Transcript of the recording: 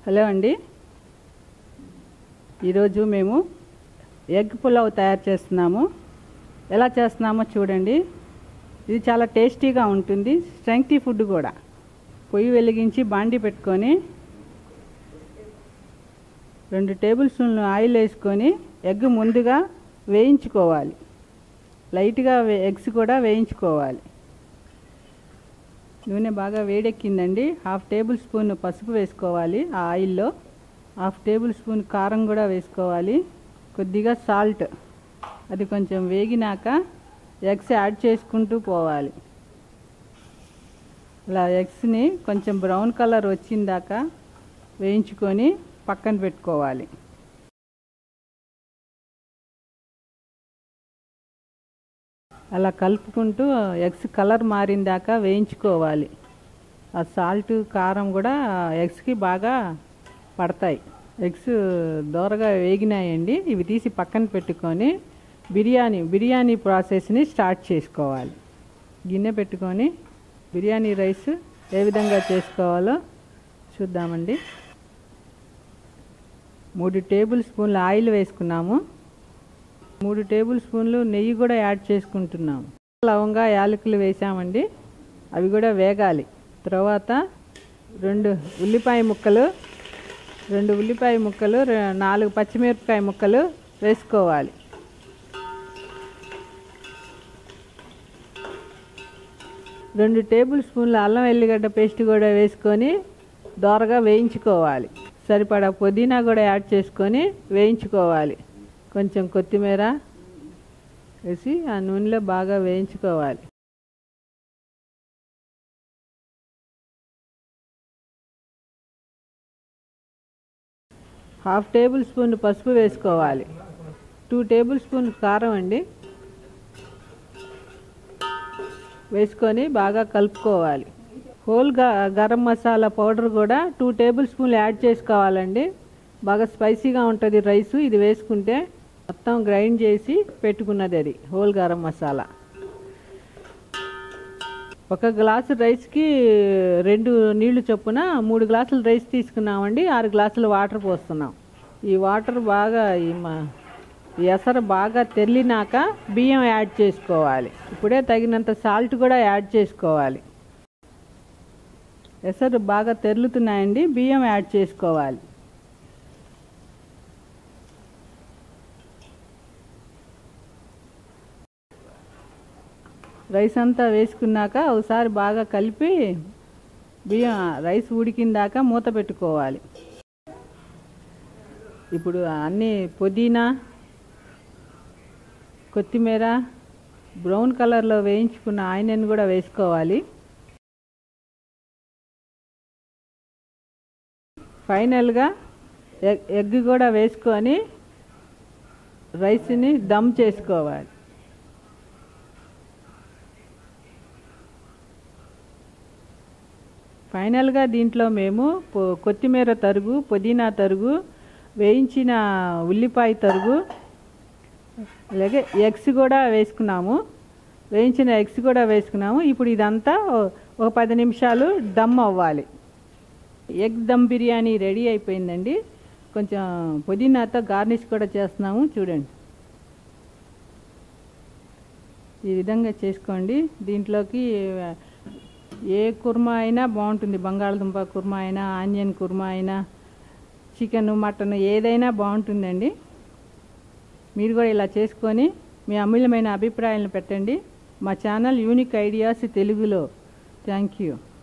Hello అండి, ఈరోజు మేము ఎగ్ పులావ్ తయారు చేస్తున్నాము. ఎలా చేస్తున్నామో చూడండి. ఇది చాలా టేస్టీగా ఉంటుంది, స్ట్రెంగ్తీ ఫుడ్ కూడా. పొయ్యి వెలిగించి బాండి పెట్టుకొని 2 టేబుల్ స్పూన్లు ఆయిల్ వేసుకొని ఎగ్ ముందుగా వేయించుకోవాలి. లైట్గా ఎగ్స్ కూడా వేయించుకోవాలి. నూనె బాగా వేడెక్కిందండి. 1/2 టేబుల్ స్పూన్ పసుపు వేసుకోవాలి ఆ ఆయిల్లో. 1/2 టేబుల్ స్పూన్ కారం కూడా వేసుకోవాలి. కొద్దిగా సాల్ట్. అది కొంచెం వేగినాక ఎగ్స్ యాడ్ చేసుకుంటూ పోవాలి. అలా ఎగ్స్ని కొంచెం బ్రౌన్ కలర్ వచ్చిందాక వేయించుకొని పక్కన పెట్టుకోవాలి. అలా కలుపుకుంటూ ఎగ్స్ కలర్ మారిందాక వేయించుకోవాలి. ఆ సాల్ట్ కారం కూడా ఎగ్స్కి బాగా పడతాయి. ఎగ్స్ దోరగా వేగినాయండి. ఇవి తీసి పక్కన పెట్టుకొని బిర్యానీ ప్రాసెస్ని స్టార్ట్ చేసుకోవాలి. గిన్నె పెట్టుకొని బిర్యానీ రైస్ ఏ విధంగా చేసుకోవాలో చూద్దామండి. 3 టేబుల్ స్పూన్ల ఆయిల్ వేసుకున్నాము. 3 టేబుల్ స్పూన్లు నెయ్యి కూడా యాడ్ చేసుకుంటున్నాము. లవంగా యాలకులు వేసామండి. అవి కూడా వేగాలి. తర్వాత 2 ఉల్లిపాయ ముక్కలు, 4 పచ్చిమిరపకాయ ముక్కలు వేసుకోవాలి. రెండు టేబుల్ స్పూన్ల అల్లం వెల్లిగడ్డ పేస్ట్ కూడా వేసుకొని దోరగా వేయించుకోవాలి. సరిపడా పుదీనా కూడా యాడ్ చేసుకొని వేయించుకోవాలి. కొంచెం కొత్తిమీర వేసి ఆ నూనెలో బాగా వేయించుకోవాలి. హాఫ్ టేబుల్ స్పూన్ పసుపు వేసుకోవాలి. 2 టేబుల్ స్పూన్ కారం అండి వేసుకొని బాగా కలుపుకోవాలి. హోల్ గరం మసాలా పౌడర్ కూడా 2 టేబుల్ స్పూన్లు యాడ్ చేసుకోవాలండి. బాగా స్పైసీగా ఉంటుంది రైసు. ఇది వేసుకుంటే మొత్తం గ్రైండ్ చేసి పెట్టుకున్నది అది హోల్ గరం మసాలా. 1 గ్లాసు రైస్కి 2 నీళ్లు చొప్పున 3 గ్లాసులు రైస్ తీసుకున్నామండి. 6 గ్లాసులు వాటర్ పోస్తున్నాం. ఈ వాటర్ బాగా ఈ ఎసరు బాగా తెల్లినాక బియ్యం యాడ్ చేసుకోవాలి. ఇప్పుడే తగినంత సాల్ట్ కూడా యాడ్ చేసుకోవాలి. ఎసరు బాగా తెరులుతున్నాయండి. బియ్యం యాడ్ చేసుకోవాలి. రైస్ అంతా వేసుకున్నాక ఒకసారి బాగా కలిపి బియ్యం రైస్ ఉడికిందాక మూత పెట్టుకోవాలి. ఇప్పుడు అన్నీ పుదీనా, కొత్తిమీర, బ్రౌన్ కలర్లో వేయించుకున్న ఆనియన్ కూడా వేసుకోవాలి. ఫైనల్గా ఎగ్ కూడా వేసుకొని రైస్ని దమ్ చేసుకోవాలి. ఫైనల్గా దీంట్లో మేము కొత్తిమీర తరుగు, పుదీనా తరుగు, వేయించిన ఉల్లిపాయ తరుగు, అలాగే ఎగ్స్ కూడా వేసుకున్నాము. వేయించిన ఎగ్స్ కూడా వేసుకున్నాము. ఇప్పుడు ఇదంతా ఒక 10 నిమిషాలు దమ్ అవ్వాలి. ఎగ్ దమ్ బిర్యానీ రెడీ అయిపోయిందండి. కొంచెం పుదీనాతో గార్నిష్ కూడా చేస్తున్నాము. చూడండి, ఈ విధంగా చేసుకోండి. దీంట్లోకి ఏ కుర్మా అయినా బాగుంటుంది. బంగాళదుంప కుర్మా అయినా, ఆనియన్ కుర్మా అయినా, చికెన్, మటన్ ఏదైనా బాగుంటుందండి. మీరు కూడా ఇలా చేసుకొని మీ అమూల్యమైన అభిప్రాయాలను పెట్టండి. మా ఛానల్ యూనిక్ ఐడియాస్ తెలుగులో. Thank you.